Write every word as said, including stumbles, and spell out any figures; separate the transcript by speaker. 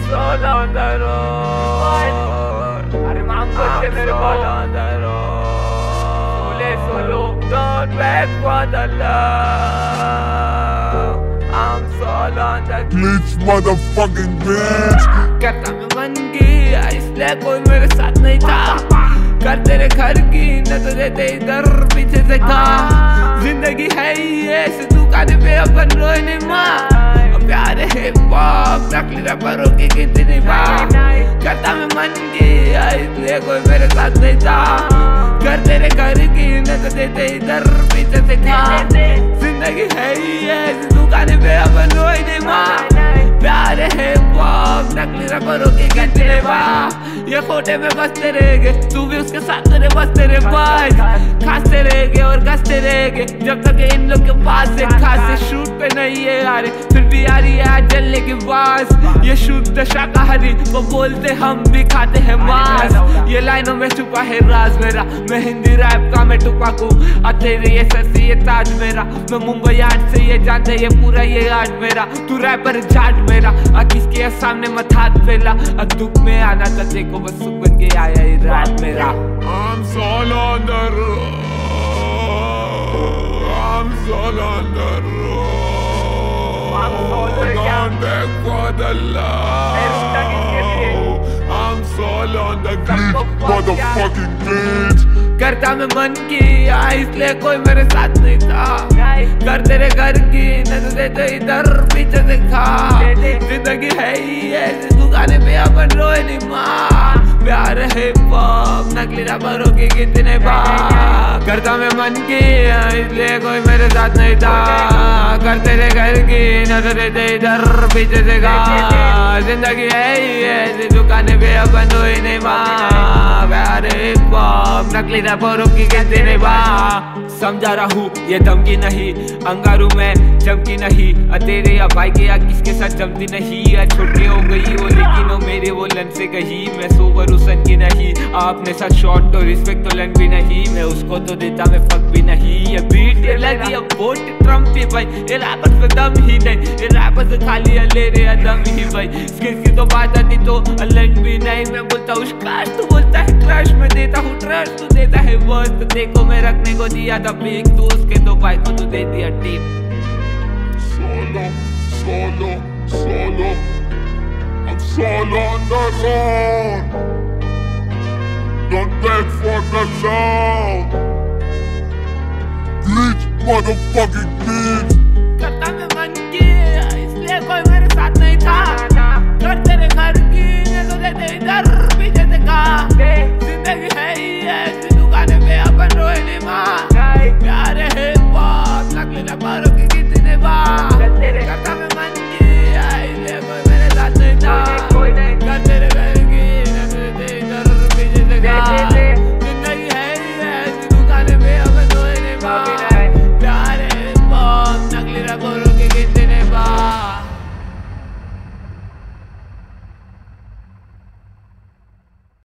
Speaker 1: solo on the road. अरे मांग बोलते मेरे पास on the road. Sole solo, don't beg for the love. I'm solo on the
Speaker 2: glitch motherfucking bitch.
Speaker 1: करता मैं मन की इसलिए कोई मेरे साथ नहीं था। कर तेरे घर की न तो देते इधर पीछे से खा। जिंदगी है ये से दुकान पे अपन रोए नहीं माँ। प्यारे हिप हॉप नकली रैपरों की गिनती नहीं बात। करता मैं मन की इसलिए कोई मेरे साथ नहीं था। कर तेरे घर की न तो देते इधर पीछे से खा। जिंदगी है ये से दुकान पे अपन रोए नहीं माँ। प्यारे हिप हॉप नकली रैपरों की गिनती नहीं बात। ये खोटे में बसते रहेंगे, तू भी उसके साथ तेरे बसते रहे भाई। खासते रहेंगे और गसते रहेंगे जब तक इन लोग के पास से खासे शूट पे नहीं है यारे। फिर भी आ रही है जलने की बास। ये शुद्ध शाकाहारी वो बोलते हम भी खाते हैं मांस। ये लाइनों में छुपा है राज मेरा। मैं हिंदी रैप का मैं टुपाकू तेरे ये ससी ये ताज मेरा। मैं मुंबई आर्ट से ये जानते ये पूरा ये आर्ट मेरा। तू रैपर जाट मेरा आ किसके सामने मत हाथ फैला। अब दुख में आना था देखो बस सुख बन के आया ये रात मेरा।
Speaker 2: I'm solo on the road. I'm solo on the road. Don't beg for the love. I'm solo on the glitch motherfucking bitch.
Speaker 1: करता मैं मन की इसलिए कोई मेरे साथ नहीं था। कर तेरे घर की न तो देते इधर पीछे से खा। जिंदगी है ये दुकाने पे अपन रोए नहीं माँ। प्यार है पॉप नकली रैपरों की गिनती नहीं बात। करता मैं मन की इसलिए कोई मेरे साथ नहीं था। कर तेरे घर की न तो देते इधर पीछे से खा। जिंदगी है ये दुकाने पे अपन रोए नहीं माँ। प्यार है पॉप नकली रैपरों की गिनती नहीं बात। समझा रहा हूँ ये धमकी नहीं अंगारू में चमकी नहीं। तेरे या भाई के या किसके साथ जमती नहीं। या छोटी हो गई वो लेकिन वो मेरे वो लन से कही। मैं सोबर उसन की नहीं आपने साथ शॉर्ट तो रिस्पेक्ट तो लन भी नहीं। मैं उसको तो देता मैं फक भी नहीं। ये बीट ये लगी अब वोट ट्रम्प पे भाई। ये रैपर पे दम ही नहीं। ये रैपर से खाली ले रे दम ही भाई। स्किल्स की तो बात आती तो लन भी नहीं। मैं बोलता हूँ क्रश तू बोलता है क्रश। मैं देता हूँ ट्रस्ट तू देता है वर्थ। देखो मैं रखने को दिया था पीक तू उसके दो भाई को तू दे दिया tip.
Speaker 2: Solo, solo, solo. I'm solo on the road. Don't beg for the love. Glitch motherfucking bitch.